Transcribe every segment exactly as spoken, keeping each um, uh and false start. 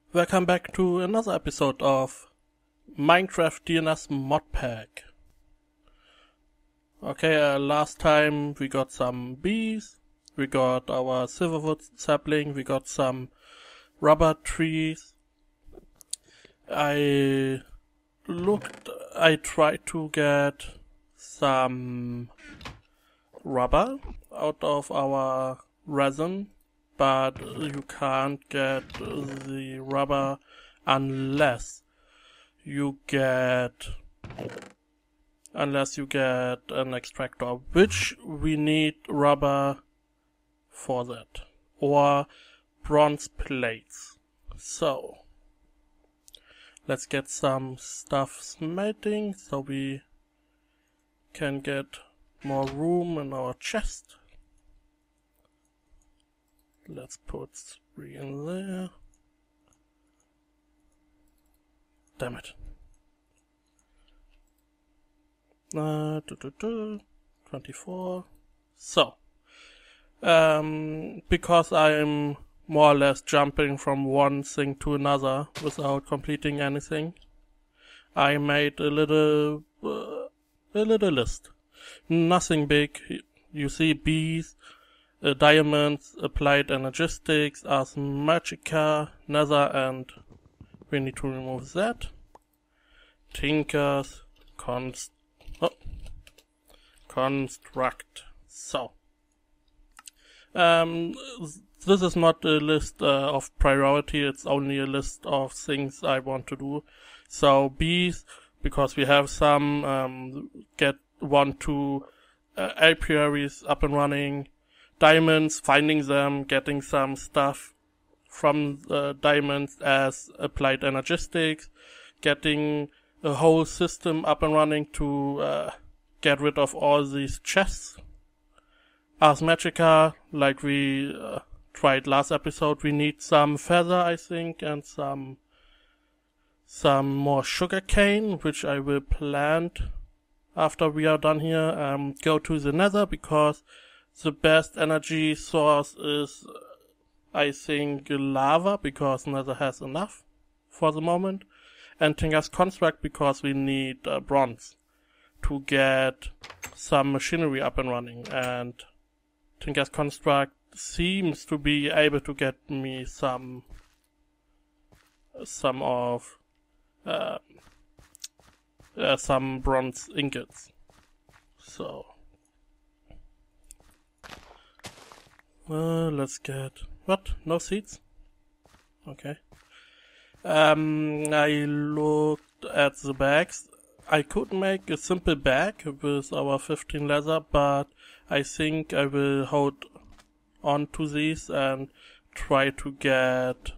Welcome back to another episode of Minecraft D N S Mod Pack. Okay, uh, last time we got some bees, we got our silverwood sapling, we got some rubber trees. I looked, I tried to get some rubber out of our resin, but you can't get the rubber unless you get unless you get an extractor, which we need rubber for that, or bronze plates. So let's get some stuff smelting so we can get more room in our chest. Let's put three in there. Damn it. Uh, doo -doo -doo, twenty-four. So, um, because I'm more or less jumping from one thing to another without completing anything, I made a little, uh, a little list. Nothing big. You see bees, Uh, diamonds, applied energistics, ars magica, nether, and we need to remove that. Tinkers, const oh. construct. So, um, this is not a list uh, of priority, it's only a list of things I want to do. So, bees, because we have some, um, get one, two uh, apiaries up and running. Diamonds, finding them, getting some stuff from uh, diamonds as applied energistics, getting a whole system up and running to uh, get rid of all these chests. Ars Magica, like we uh, tried last episode, we need some feather, I think, and some some more sugarcane, which I will plant after we are done here. Um, go to the nether, because the best energy source is, I think, lava, because nether has enough for the moment. And Tinker's Construct, because we need uh, bronze to get some machinery up and running. And Tinker's Construct seems to be able to get me some, some of, uh, uh, some bronze ingots. So. Uh, let's get... What? No seeds? Okay. Um, I looked at the bags. I could make a simple bag with our fifteen leather, but I think I will hold on to these and try to get...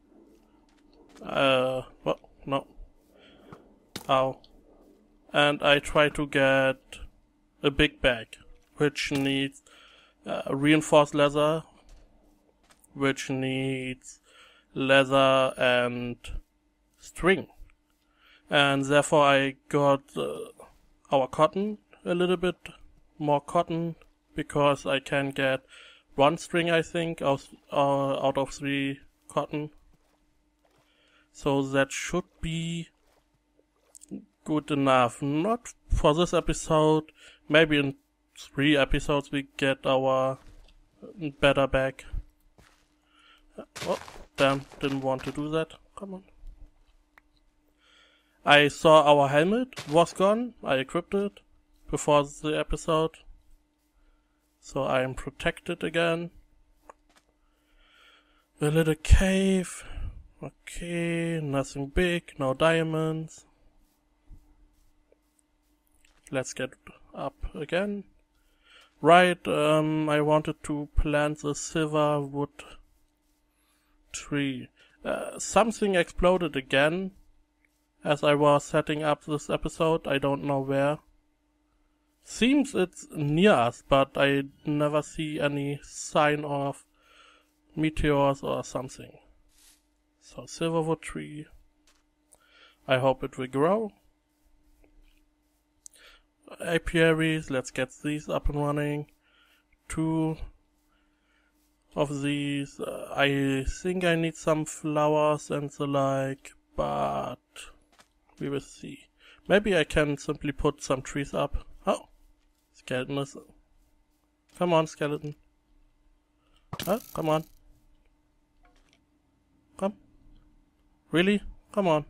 Uh, what? No. Ow. And I try to get a big bag, which needs... Uh, reinforced leather, which needs leather and string, and therefore I got uh, our cotton, a little bit more cotton, because I can get one string, I think, out, uh, out of three cotton. So that should be good enough. Not for this episode, maybe in three episodes we get our better bag. Oh, damn, didn't want to do that. Come on. I saw our helmet was gone. I equipped it before the episode, so I am protected again. A little cave. Okay, nothing big, no diamonds. Let's get up again. Right, um, I wanted to plant the silver wood tree. Uh, something exploded again as I was setting up this episode. I don't know where. Seems it's near us, but I never see any sign of meteors or something. So, silverwood tree. I hope it will grow. Apiaries, let's get these up and running. Two of these. Uh, I think I need some flowers and the like, but we will see. Maybe I can simply put some trees up. Oh, skeleton is... Come on, skeleton. Oh, come on. Come. Really? Come on.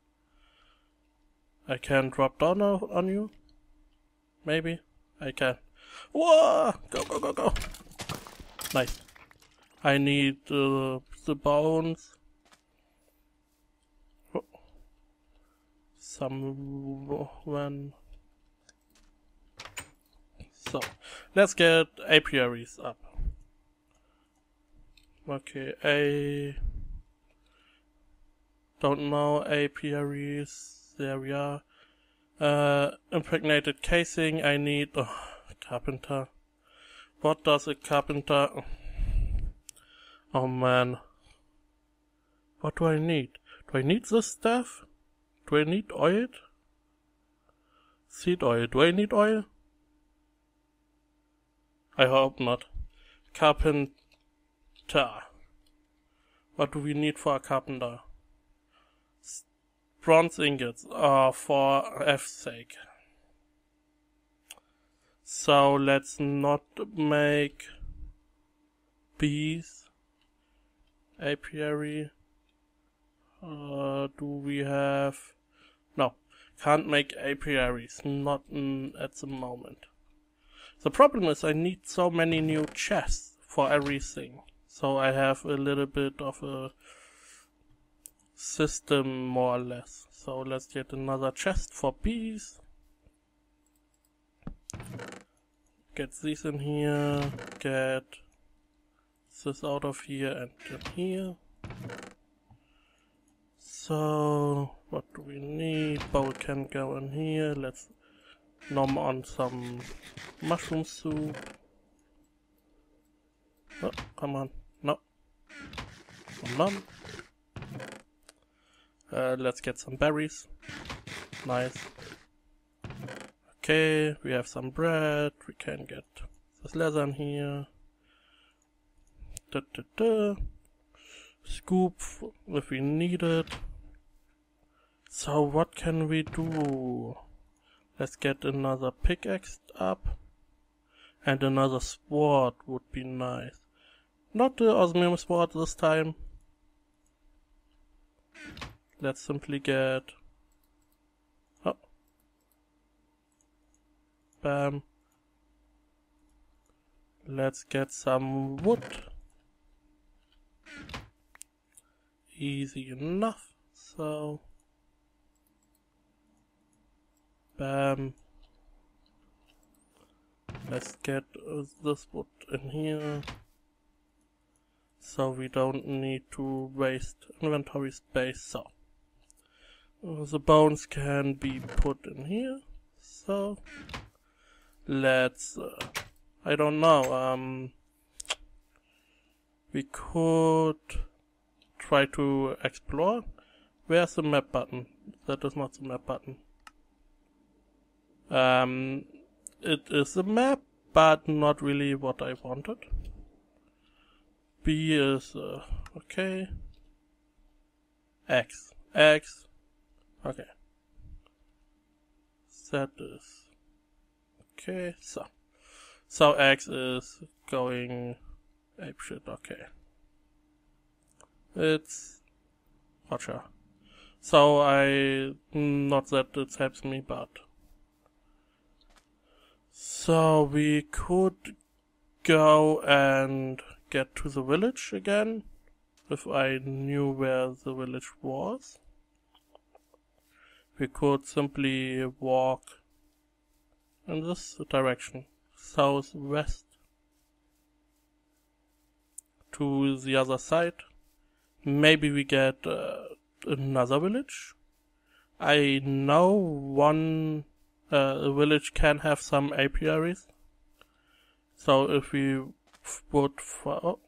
I can drop down on you? Maybe? I can. Whoa! Go, go, go, go! Nice. I need uh, the bones. Oh. Some... when... So, let's get apiaries up. Okay, I don't know apiaries. There we are. Uh, impregnated casing. I need oh, a carpenter. What does a carpenter? Oh man. What do I need? Do I need this stuff? Do I need oil? Seed oil. Do I need oil? I hope not. Carpenter. What do we need for a carpenter? Bronze ingots are for F's sake. So let's not make bees. Apiary. Uh, do we have... No, can't make apiaries. Not mm, at the moment. The problem is I need so many new chests for everything. So I have a little bit of a system more or less. So let's get another chest for bees. Get these in here. Get this out of here and in here. So what do we need? Bowl can go in here. Let's nom on some mushroom soup. Oh, come on. No. Nom. Uh, let's get some berries. Nice. Okay, we have some bread. We can get this leather in here. Da, da, da. Scoop if we need it. So what can we do? Let's get another pickaxe up. And another sword would be nice. Not the osmium sword this time. Let's simply get... Oh. Bam. Let's get some wood. Easy enough. So... Bam. Let's get uh, this wood in here. So we don't need to waste inventory space. So uh, the bones can be put in here. So let's uh, I don't know, um we could try to explore. Where's the map button? That is not the map button. Um it is a map, but not really what I wanted. B is uh, okay. X. X. Okay. Z is okay. So. So X is going apeshit. Okay. It's gotcha. So I not that it helps me, but so we could go and get to the village again, if I knew where the village was. We could simply walk in this direction, southwest, to the other side. Maybe we get uh, another village. I know one uh, village can have some apiaries, so if we would for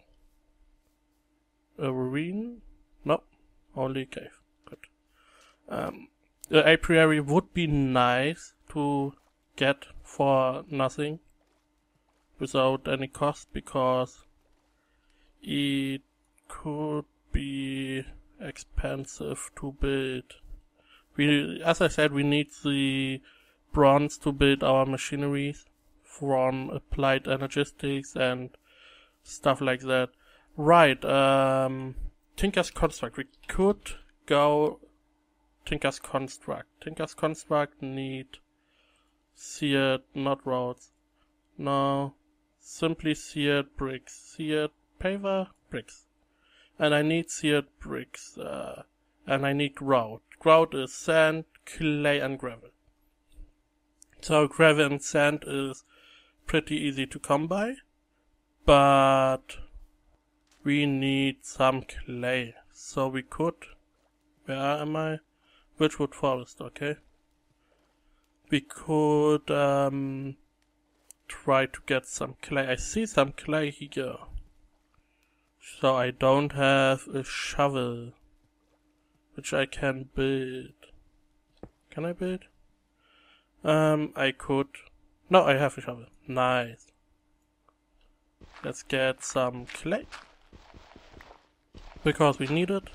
a ravine? No, only cave. Good. Um, the apiary would be nice to get for nothing, without any cost, because it could be expensive to build. We, as I said, we need the bronze to build our machineries from Applied Energistics and stuff like that. Right, um, Tinker's Construct. We could go Tinker's Construct. Tinker's Construct need seared, not roads. No, simply seared bricks. Seared paver, bricks. And I need seared bricks. Uh, and I need grout. Grout is sand, clay and gravel. So gravel and sand is pretty easy to come by. But we need some clay. So we could... Where am I? Witchwood Forest, okay. We could um, try to get some clay. I see some clay here. So I don't have a shovel, which I can build. Can I build? Um, I could. No, I have a shovel. Nice. Let's get some clay. Because we need it.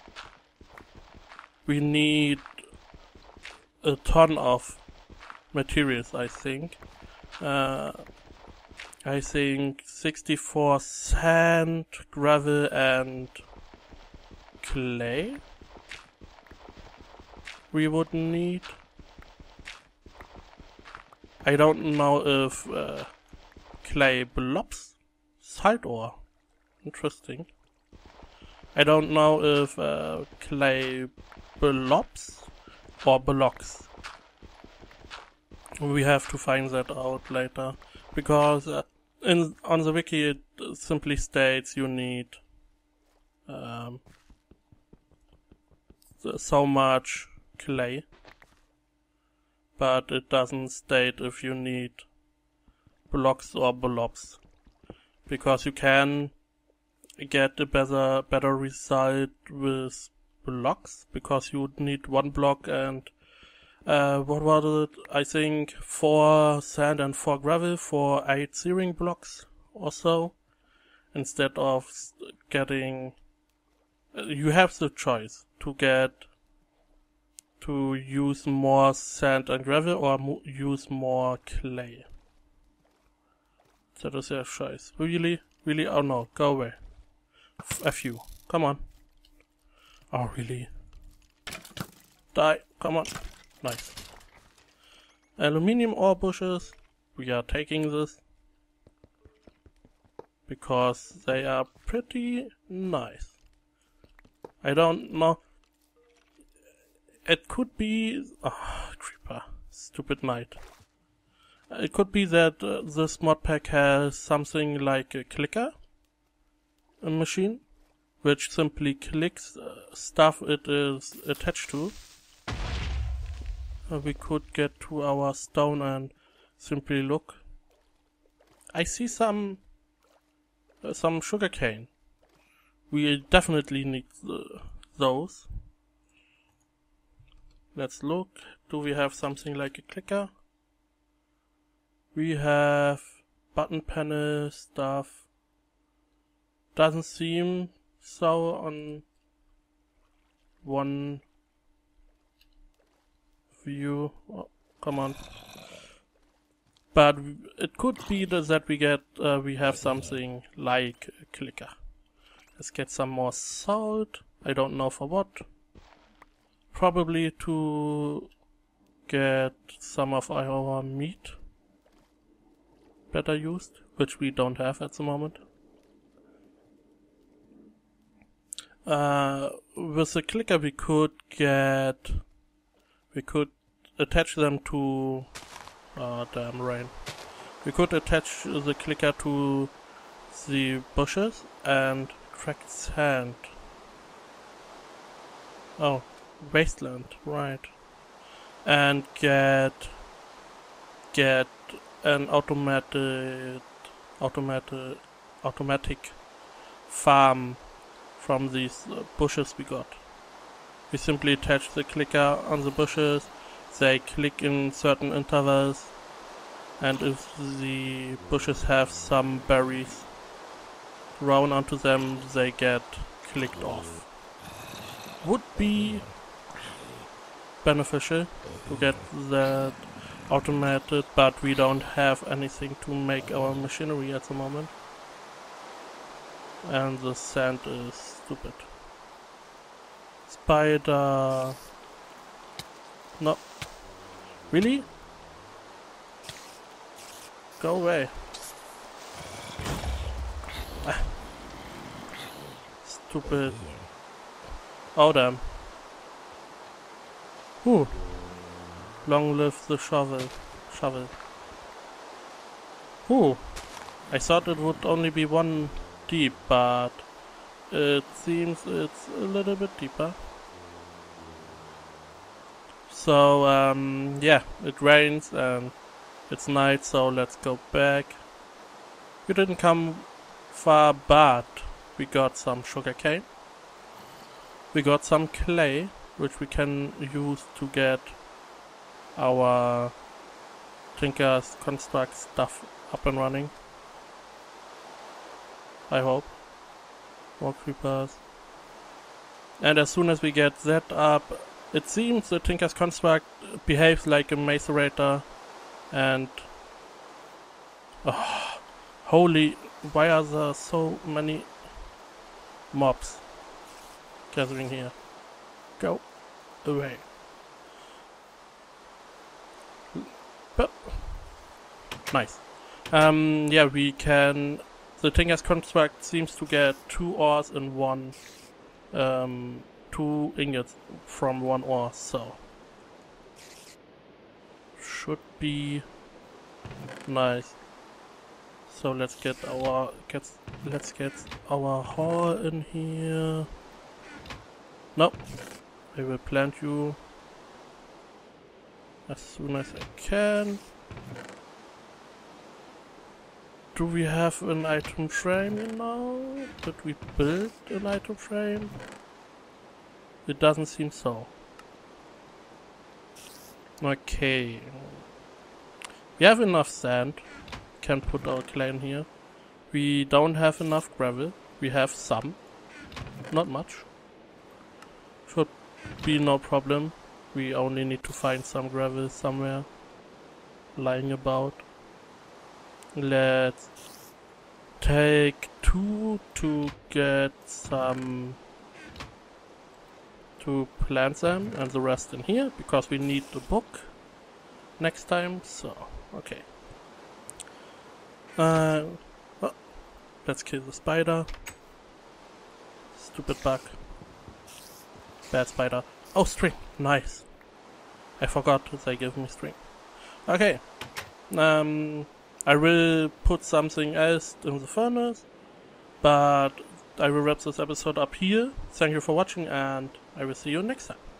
We need a ton of materials, I think. Uh, I think sixty-four sand, gravel and clay we would need. I don't know if uh, clay blobs side ore. Interesting. I don't know if uh, clay blobs or blocks. We have to find that out later, because uh, in on the wiki it simply states you need um, so much clay, but it doesn't state if you need blocks or blobs, because you can get a better better result with blocks, because you would need one block and uh, what was it? I think four sand and four gravel for eight searing blocks or so, instead of getting. Uh, you have the choice to get to use more sand and gravel or mo use more clay. That is your choice. Really, really? Oh no, go away. F you. Come on. Oh really? Die. Come on. Nice. Aluminium ore bushes. We are taking this because they are pretty nice. I don't know. It could be... Oh, creeper. Stupid knight. It could be that uh, this mod pack has something like a clicker a machine, which simply clicks uh, stuff it is attached to. Uh, we could get to our stone and simply look. I see some uh, some sugarcane. We definitely need the, those. Let's look. Do we have something like a clicker? We have button panel stuff. Doesn't seem so on one view. Oh, come on. But it could be that we get uh, we have something like a clicker. Let's get some more salt. I don't know for what. Probably to get some of our meat better used, which we don't have at the moment. Uh, with the clicker we could get, we could attach them to, oh damn rain, we could attach the clicker to the bushes and crack sand. Oh, wasteland, right. And get, get an automated, automated, automatic farm from these uh, bushes we got. We simply attach the clicker on the bushes, they click in certain intervals, and if the bushes have some berries, thrown onto them, they get clicked off. Would be beneficial to get that automated, but we don't have anything to make our machinery at the moment. And the sand is stupid. Spider... No. Really? Go away. Ah. Stupid. Oh damn. Whew. Long live the shovel. Shovel. Whew. I thought it would only be one deep, but it seems it's a little bit deeper. So, um, yeah, it rains and it's night, so let's go back. We didn't come far, but we got some sugarcane. We got some clay, which we can use to get our Tinker's Construct stuff up and running. I hope. More creepers. And as soon as we get that up, it seems the Tinker's Construct behaves like a macerator. And oh, holy, why are there so many mobs gathering here? Go away. But nice. Um, yeah, we can. The Tinker's Construct seems to get two ores in one, um, two ingots from one ore, so should be nice. So let's get our get let's get our haul in here. Nope, I will plant you as soon as I can. Do we have an item frame now? Did we build an item frame? It doesn't seem so. Okay. We have enough sand. Can put our clay in here. We don't have enough gravel. We have some. Not much. Should be no problem. We only need to find some gravel somewhere lying about. Let's take two to get some to plant them and the rest in here because we need the book next time. So okay. Uh, oh, let's kill the spider. Stupid bug. Bad spider. Oh, string. Nice. I forgot they give me string. Okay. Um. I will put something else in the furnace, but I will wrap this episode up here. Thank you for watching and I will see you next time.